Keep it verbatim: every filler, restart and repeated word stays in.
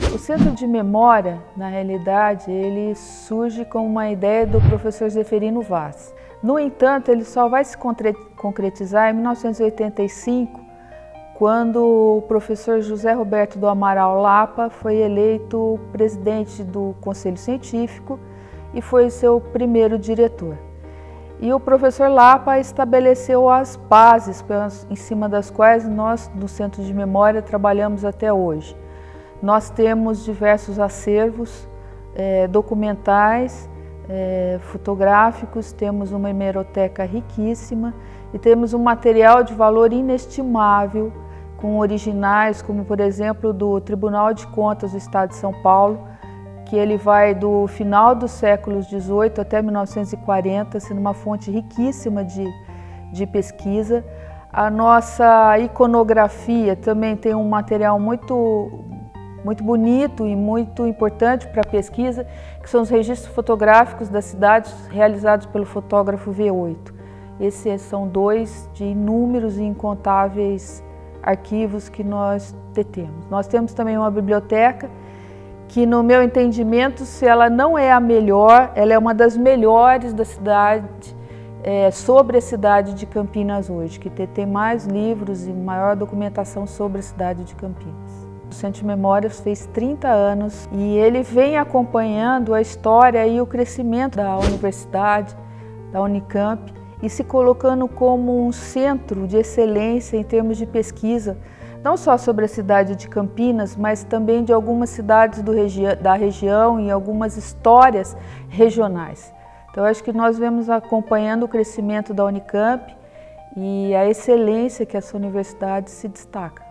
O Centro de Memória, na realidade, ele surge como uma ideia do professor Zeferino Vaz. No entanto, ele só vai se concretizar em mil novecentos e oitenta e cinco, quando o professor José Roberto do Amaral Lapa foi eleito presidente do Conselho Científico e foi seu primeiro diretor. E o professor Lapa estabeleceu as bases em cima das quais nós, no Centro de Memória, trabalhamos até hoje. Nós temos diversos acervos é, documentais, é, fotográficos, temos uma hemeroteca riquíssima e temos um material de valor inestimável, com originais, como por exemplo do Tribunal de Contas do Estado de São Paulo, que ele vai do final do século dezoito até mil novecentos e quarenta, sendo uma fonte riquíssima de, de pesquisa. A nossa iconografia também tem um material muito, muito bonito e muito importante para a pesquisa, que são os registros fotográficos das cidades realizados pelo fotógrafo V oito. Esses são dois de inúmeros e incontáveis arquivos que nós detemos. Nós temos também uma biblioteca que, no meu entendimento, se ela não é a melhor, ela é uma das melhores da cidade, é, sobre a cidade de Campinas hoje, que tem mais livros e maior documentação sobre a cidade de Campinas. O Centro de Memórias fez trinta anos e ele vem acompanhando a história e o crescimento da universidade, da Unicamp, e se colocando como um centro de excelência em termos de pesquisa, não só sobre a cidade de Campinas, mas também de algumas cidades do regi da região e algumas histórias regionais. Então, acho que nós vemos acompanhando o crescimento da Unicamp e a excelência que essa universidade se destaca.